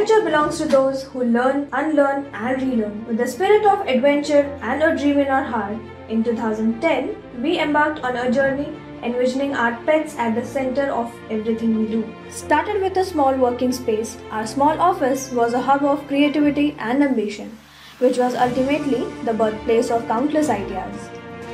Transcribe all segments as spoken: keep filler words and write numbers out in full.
Adventure belongs to those who learn, unlearn and relearn. With the spirit of adventure and a dream in our heart, in two thousand ten, we embarked on a journey envisioning our pets at the center of everything we do. Started with a small working space, our small office was a hub of creativity and ambition, which was ultimately the birthplace of countless ideas.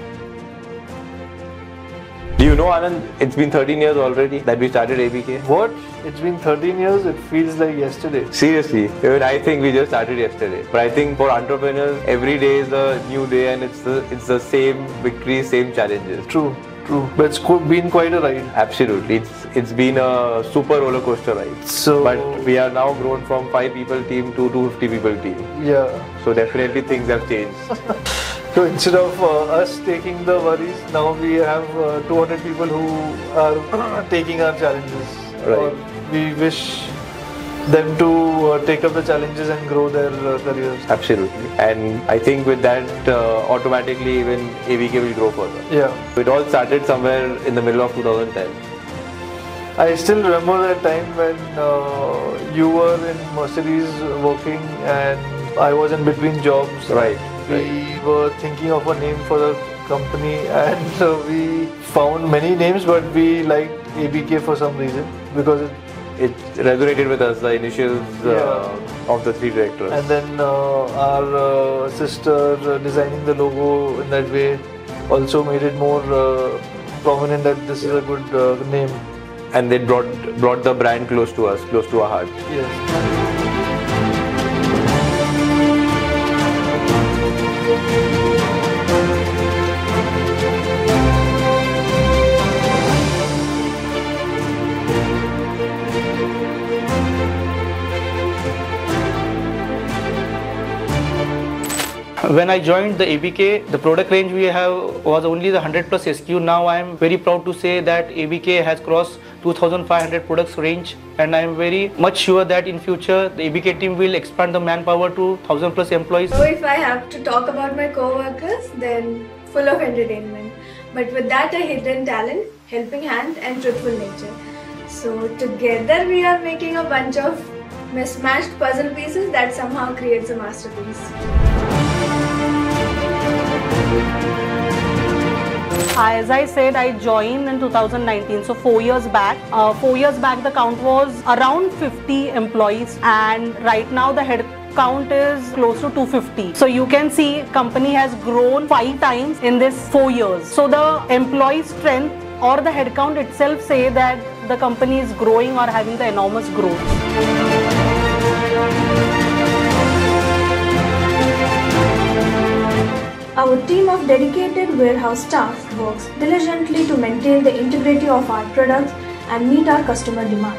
Do you know, Anand, it's been thirteen years already that we started A B K. What? It's been thirteen years? It feels like yesterday. Seriously, even I think we just started yesterday. But I think for entrepreneurs, every day is a new day and it's the, it's the same victories, same challenges. True, true. But it's been quite a ride. Absolutely. It's It's been a super roller coaster ride. So, but we are now grown from five people team to two hundred fifty people team. Yeah. So definitely things have changed. So instead of uh, us taking the worries, now we have uh, two hundred people who are taking our challenges. Right. Or we wish them to uh, take up the challenges and grow their uh, careers. Absolutely. And I think with that, uh, automatically even A B K will grow further. Yeah. It all started somewhere in the middle of two thousand ten. I still remember that time when uh, you were in Mercedes working and I was in between jobs. Right. We right. were thinking of a name for the company and uh, we found many names, but we liked A B K for some reason because it, it resonated with us, the initials uh, yeah. of the three directors. And then uh, our uh, sister uh, designing the logo in that way also made it more uh, prominent that this is a good uh, name. And they brought brought the brand close to us, close to our heart. Yes. When I joined the A B K, the product range we have was only the one hundred plus S K U. Now I am very proud to say that A B K has crossed two thousand five hundred products range, and I am very much sure that in future the A B K team will expand the manpower to one thousand plus employees. So if I have to talk about my co-workers, then full of entertainment, but with that a hidden talent, helping hand and truthful nature. So together we are making a bunch of mismatched puzzle pieces that somehow creates a masterpiece. As I said, I joined in two thousand nineteen, so four years back. Uh, four years back, the count was around fifty employees, and right now the head count is close to two hundred fifty. So you can see company has grown five times in this four years. So the employee strength or the head count itself say that the company is growing or having the enormous growth. Our team of dedicated warehouse staff works diligently to maintain the integrity of our products and meet our customer demand.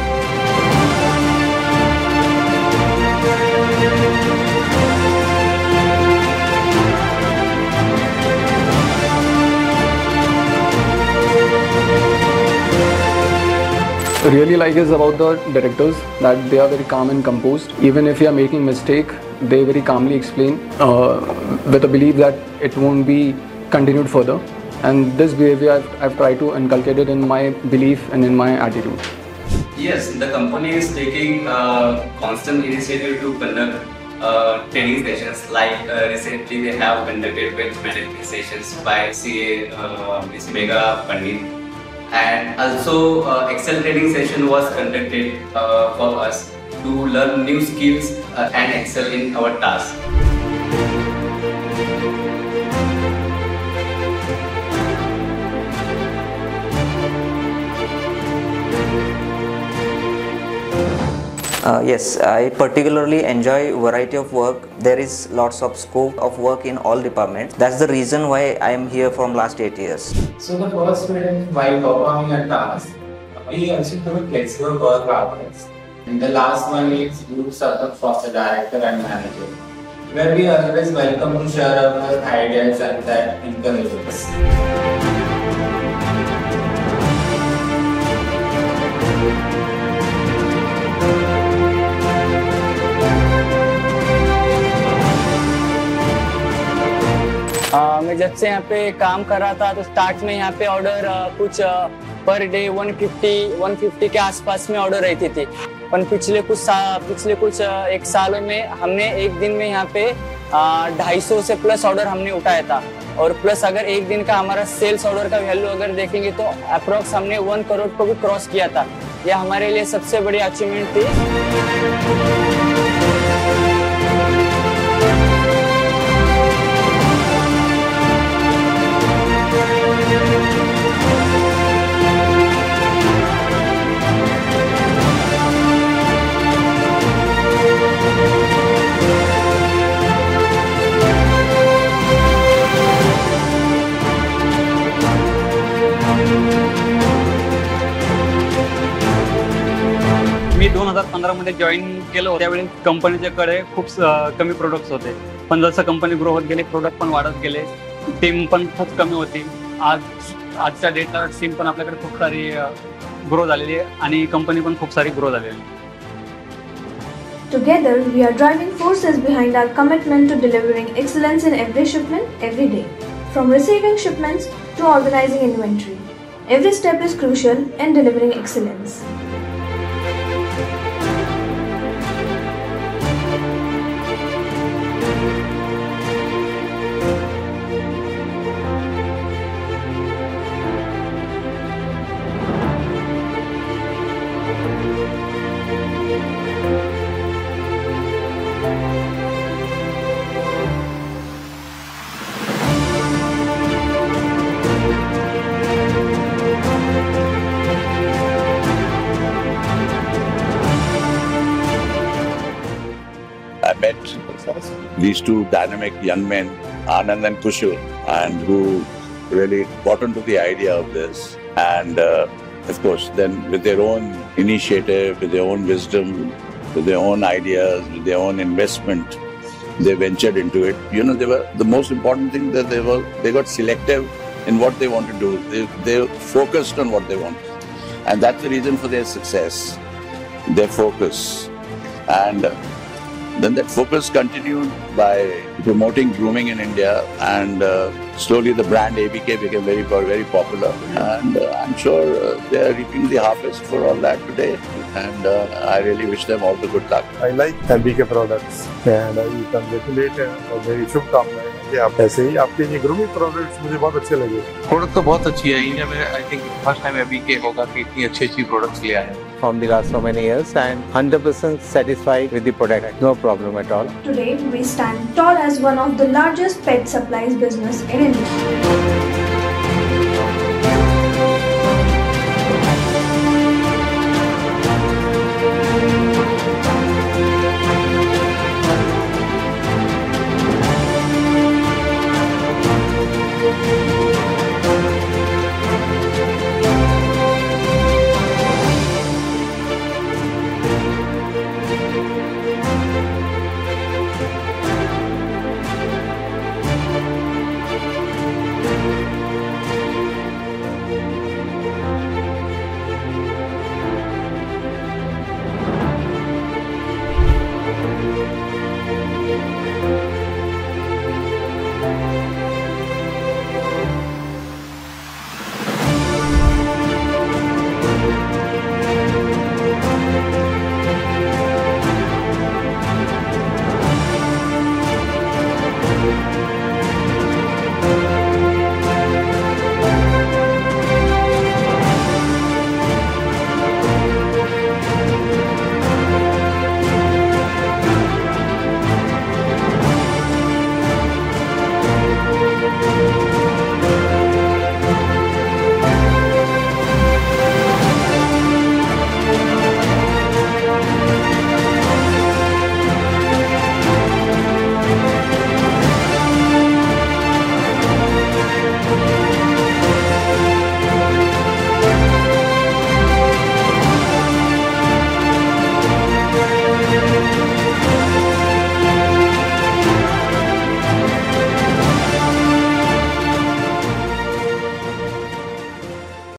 Really like is about the directors that they are very calm and composed. Even if you are making mistake, they very calmly explain uh, with a belief that it won't be continued further. And this behavior I've, I've tried to inculcate it in my belief and in my attitude. Yes, the company is taking uh, constant initiative to conduct uh, training sessions. Like uh, recently they have conducted bench management sessions by C A uh, Miz Megha Pandit. And also uh, Excel training session was conducted uh, for us to learn new skills uh, and excel in our task. Uh, yes, I particularly enjoy variety of work. There is lots of scope of work in all departments. That's the reason why I am here from last eight years. So the first student, while performing a task, we also do flexible work hours. And the last one is group support for the director and manager, where we always welcome to share our ideas and that encourages. Uh, मैं जब से यहाँ पे काम कर रहा था तो स्टार्ट में यहाँ पे ऑर्डर uh, कुछ uh, पर डे एक सौ पचास एक सौ पचास के आसपास में ऑर्डर रहती थी पर पिछले कुछ सा, पिछले कुछ एक सालों में हमने एक दिन में यहाँ पे ढाई सौ से प्लस ऑर्डर हमने उठाया था, और प्लस अगर एक दिन का हमारा सेल्स ऑर्डर का वैल्यू अगर देखेंगे तो अप्रॉक्स हमने वन करोड़ को भी क्रॉस किया था। यह हमारे लिए सबसे बड़ी अचीवमेंट थी। मी दोन हजार पंधरा मध्ये जॉईन केलं, त्यावेळी कंपनीच्याकडे खूप कमी प्रोडक्ट्स होते, पण जसं कंपनी ग्रो होत गेली प्रोडक्ट पण वाढत गेले, टीम पण खूप कमी होती। आज आजच्या डेटला टीम पण आपल्याकडे खूप सारी ग्रो झालेली आहे आणि कंपनी पण खूप सारी ग्रो झालेली आहे। Together, we are driving forces behind our commitment to delivering excellence in every shipment, every day. From receiving shipments to organizing inventory, every step is crucial in delivering excellence. I met these two dynamic young men, Anand and Kushal, and who really bought into the idea of this. And uh, of course, then with their own initiative, with their own wisdom, with their own ideas, with their own investment, they ventured into it. You know, they were the most important thing that they were. They got selective in what they want to do. They they focused on what they want, and that's the reason for their success. Their focus, and. Uh, Then that focus continued by promoting grooming in India, and uh, slowly the brand A B K became very, very popular. And uh, I'm sure uh, they are reaping the harvest for all that today. And uh, I really wish them all the good luck. I like A B K products, and I congratulate और मेरी शुभकामनाएं कि आप ऐसे ही आपके ये grooming products मुझे बहुत अच्छे लगे। प्रोडक्ट तो बहुत अच्छी है, इंडिया में I think first time A B K होगा कि इतनी अच्छी अच्छी प्रोडक्ट्स ले आए from the last so many years and one hundred percent satisfied with the product, no problem at all. Today we stand tall as one of the largest pet supplies business in India.